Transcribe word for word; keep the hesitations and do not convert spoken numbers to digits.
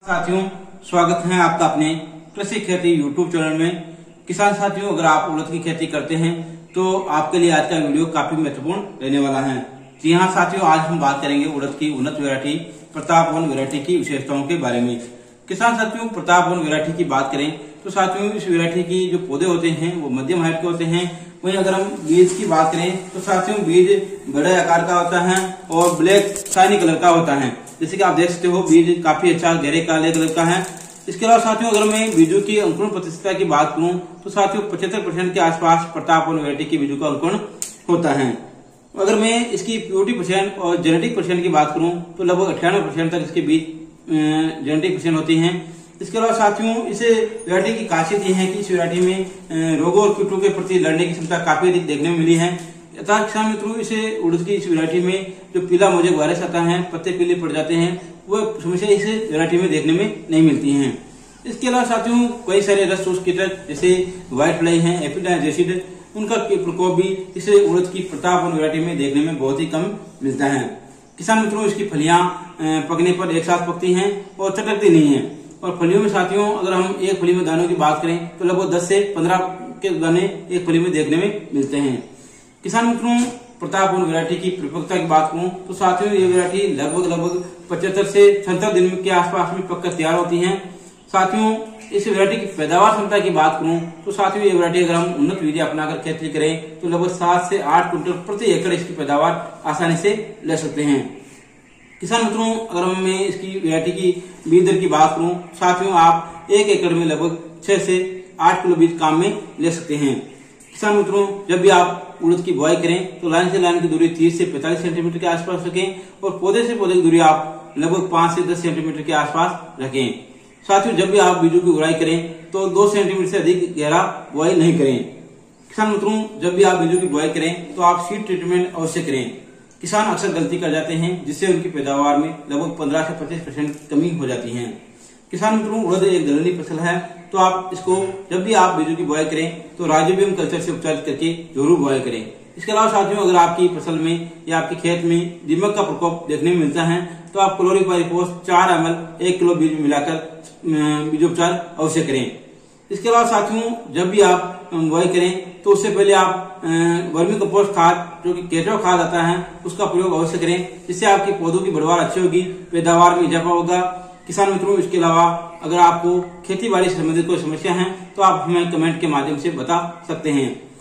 साथियों, स्वागत है आपका अपने कृषि खेती यूट्यूब चैनल में। किसान साथियों, अगर आप उड़द की खेती करते हैं तो आपके लिए आज का वीडियो काफी महत्वपूर्ण रहने वाला है। जी हाँ साथियों, आज हम बात करेंगे उड़द की उन्नत वैरायटी प्रताप वन वैरायटी की विशेषताओं के बारे में। किसान साथियों, प्रताप वन वैरायटी की बात करें तो साथियों इस वैरायटी की जो पौधे होते हैं वो मध्यम हाइट के होते हैं। वहीं अगर हम बीज की बात करें तो साथियों बीज बड़े आकार का होता है और ब्लैक शाइनी कलर का होता है। जैसे कि आप देख सकते हो बीज काफी अच्छा गहरे काले कलर का है। इसके अलावा साथियों अगर मैं बीजों की अंकुरण प्रतिशतता की बात करूं तो साथियों पचहत्तर परसेंट के आसपास प्रताप वन वैरायटी की बीजों का अंकुरण होता है। अगर मैं इसकी प्योरिटी परसेंट और जेनेटिक परसेंट की बात करूं तो लगभग अठानवे परसेंट तक इसके बीज जेनेटिक परसेंट होती हैं। इसके अलावा साथियों इस वैरायटी की खासियत यह है कि इस वैरायटी में रोगों और कीटों के प्रति लड़ने की क्षमता काफी अधिक देखने में मिली है। अर्थात किसान मित्रों, इसे उड़द की इस वैरायटी में जो पीला मोजेक वायरस आता है, पत्ते पीले पड़ जाते हैं, वो समस्या इस वैरायटी में देखने में नहीं मिलती है। इसके अलावा साथियों कई सारे रस चूस कीटक जैसे व्हाइट फ्लाई है, एपिडाइज एसिड, उनका प्रकोप भी इस उड़द की प्रताप वन वैरायटी में देखने में बहुत ही कम मिलता है। किसान मित्रों, इसकी फलियां पकने पर एक साथ पकती हैं और चटकती नहीं है। और फलियों में साथियों अगर हम एक फली में दानों की बात करें तो लगभग दस से पंद्रह के दाने एक फली में देखने में मिलते हैं। किसान मित्रों, प्रताप वन वैरायटी की परिपक्वता की बात करूं तो साथियों ये वैरायटी लगभग लगभग पचहत्तर से छिहत्तर दिन के आसपास में पककर तैयार होती है। साथियों इस वैरायटी की पैदावार क्षमता की बात करूं तो साथियों ये वैरायटी अगर हम उन्नत विधि अपनाकर खेती करें तो लगभग सात से आठ क्विंटल प्रति एकड़ इसकी पैदावार आसानी से ले सकते हैं। किसान मित्रों, अगर मैं इसकी वैरायटी की बीज दर की बात करूं साथियों आप एक एकड़ में लगभग छह से आठ किलो बीज काम में ले सकते हैं। किसान मित्रों, जब भी आप उड़द की बुआई करें तो लाइन से लाइन की दूरी तीस से पैंतालीस सेंटीमीटर के आसपास रखें और पौधे से पौधे की दूरी आप लगभग पांच से दस सेंटीमीटर के आसपास रखें। साथियों जब भी आप बीजों की उड़ाई करें तो दो सेंटीमीटर से अधिक गहरा बुआई नहीं करें। किसान मित्रों, जब भी आप बीजों की बुआई करें तो आप सीड ट्रीटमेंट अवश्य करें। किसान अक्सर गलती कर जाते हैं जिससे उनकी पैदावार में लगभग पंद्रह से पच्चीस परसेंट कमी हो जाती है। किसान मित्रों, उड़द एक दलहनी फसल है तो आप इसको जब भी आप बीजों की बुआई करें तो राइजोबियम कल्चर से उपचारित करके जरूर बुआई करें। इसके अलावा साथियों अगर आपकी फसल में या आपके खेत में दीमक का प्रकोप देखने में मिलता है तो आप क्लोरीपाइरिफॉस चार एम एल एक किलो बीज में मिलाकर बीजोपचार अवश्य करें। इसके अलावा साथियों जब भी आप बुआई करें तो उससे पहले आप वर्मी कंपोस्ट खाद जो कि केचुआ खाद आता है उसका प्रयोग अवश्य करें, जिससे आपकी पौधों की बढ़वार अच्छी होगी, पैदावार में इजाफा होगा। किसान मित्रों, इसके अलावा अगर आपको खेती बाड़ी से संबंधित कोई समस्या है तो आप हमें कमेंट के माध्यम से बता सकते हैं।